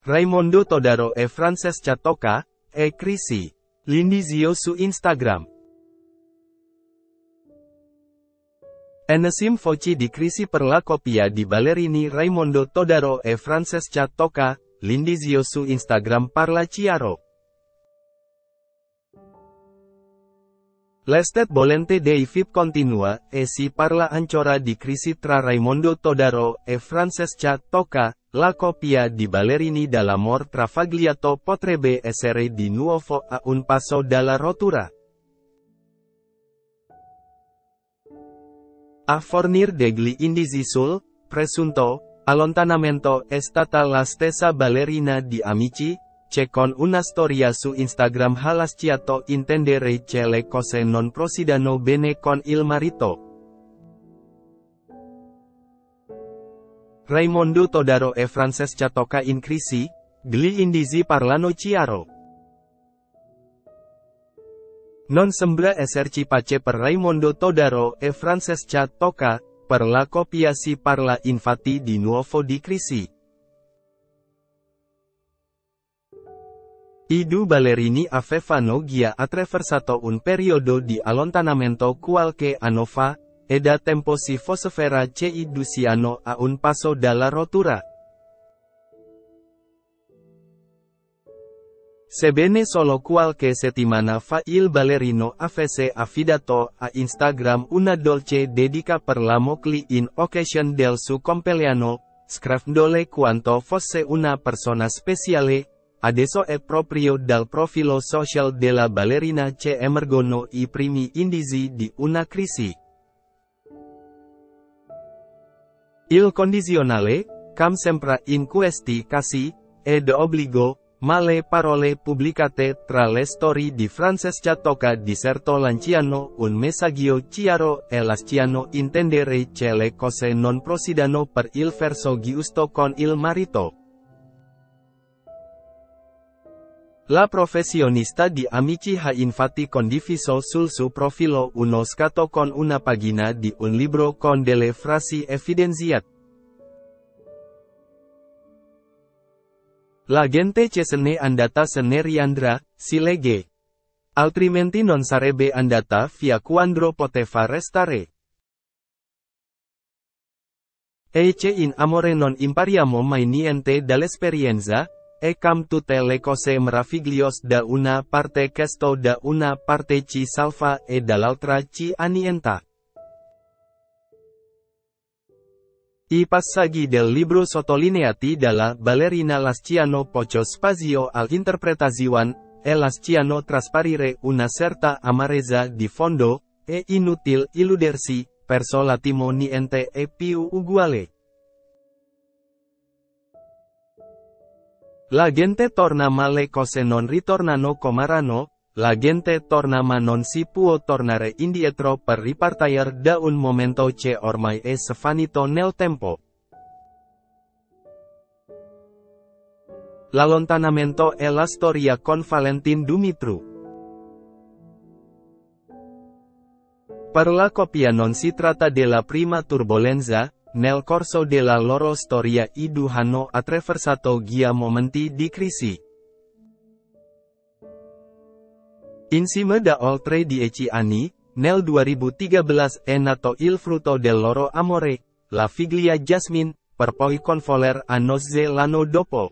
Raimondo Todaro e Francesca Tocca, e crisi. L'indizio su Instagram. Enesim Foci di crisi per la coppia di ballerini Raimondo Todaro e Francesca Tocca, l'indizio su Instagram parla chiaro. L'estate volente dei VIP continua, e si parla ancora di crisi tra Raimondo Todaro e Francesca Tocca, la coppia di ballerini dall'amor travagliato potrebbe essere di nuovo a un passo dalla rottura. A fornire degli indizi sul presunto allontanamento è stata la stessa ballerina di Amici, che con una storia su Instagram ha lasciato intendere che le cose non procedano bene con il marito. Raimondo Todaro e Francesca Tocca in crisi? Gli indizi parlano chiaro. Non sembra esserci pace per Raimondo Todaro e Francesca Tocca, per la coppia si parla infatti di nuovo di crisi. I due ballerini avevano già attraversato un periodo di allontanamento qualche anno fa, e da tempo si vocifera che i due siano a un passo dalla rottura. Sebbene solo qualche settimana fa il ballerino avesse affidato a Instagram una dolce dedica per la moglie in occasione del suo compleanno, scrivendole quanto fosse una persona speciale, adesso è proprio dal profilo social della ballerina che emergono i primi indizi di una crisi. Il condizionale, come sempre in questi casi, è d'obbligo, ma le parole pubblicate tra le storie di Francesca Tocca di certo lanciano un messaggio chiaro e lasciano intendere che le cose non procedano per il verso giusto con il marito. La professionista di Amici ha infatti condiviso sul suo profilo uno scatto con una pagina di un libro con delle frasi evidenziate. La gente che se n'è andata se ne riandrà, si legge. Altrimenti non sarebbe andata via quando poteva restare. E che in amore non impariamo mai niente dall'esperienza, e come tutte le cose meravigliose da una parte questo da una parte ci salva e dall'altra ci annienta. I passaggi del libro sottolineati dalla ballerina lasciano poco spazio all'interpretazione, e lasciano trasparire una certa amarezza di fondo, è inutile illudersi, perso l'attimo niente è più uguale. La gente torna ma le cose non ritornano come erano, la gente torna ma non si può tornare indietro per ripartire da un momento che ormai è svanito nel tempo. L'allontanamento è la storia con Valentin Dumitru. Per la coppia non si tratta della prima turbolenza. Nel corso della loro storia i due hanno attraversato già momenti di crisi. Insieme da oltre 10 anni, nel 2013 è nato il frutto del loro amore, la figlia Jasmine, per poi convolere a nozze l'anno dopo.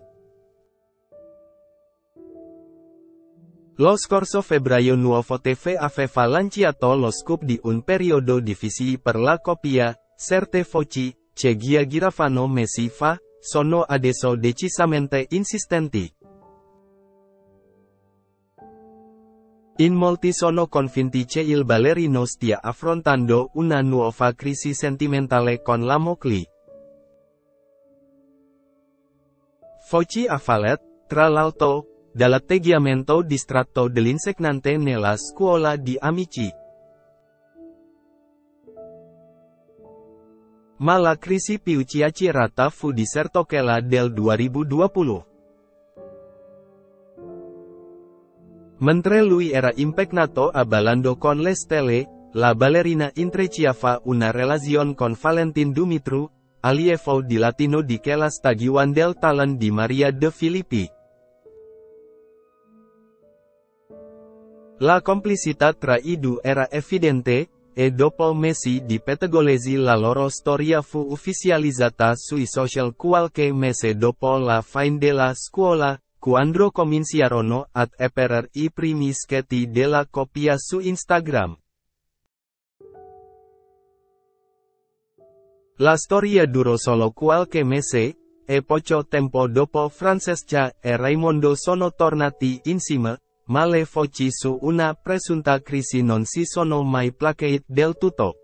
Lo scorso febbraio Nuovo TV aveva lanciato lo scoop di un periodo difficile per la coppia. Certe voci, che già giravano mesi fa, sono adesso decisamente insistenti. In molti sono convinti che il ballerino stia affrontando una nuova crisi sentimentale con la moglie. Voci avvalent, tra l'altro, dall'atteggiamento distratto dell'insegnante nella scuola di Amici. Ma la crisi più chiacchierata fu di certo quella del 2020. Mentre lui era impegnato a ballando con le stelle, la ballerina intrecciava una relazione con Valentin Dumitru, allievo di latino di che la stagione del talent di Maria de Filippi. La complicità tra i due era evidente, e dopo mesi di pettegolezzi la loro storia fu ufficializzata sui social qualche mese dopo la fine della scuola, quando cominciarono ad apparire i primi scherzi della coppia su Instagram. La storia durò solo qualche mese, e poco tempo dopo Francesca e Raimondo sono tornati insieme, ma le voci su una presunta crisi non si sono mai placate del tutto.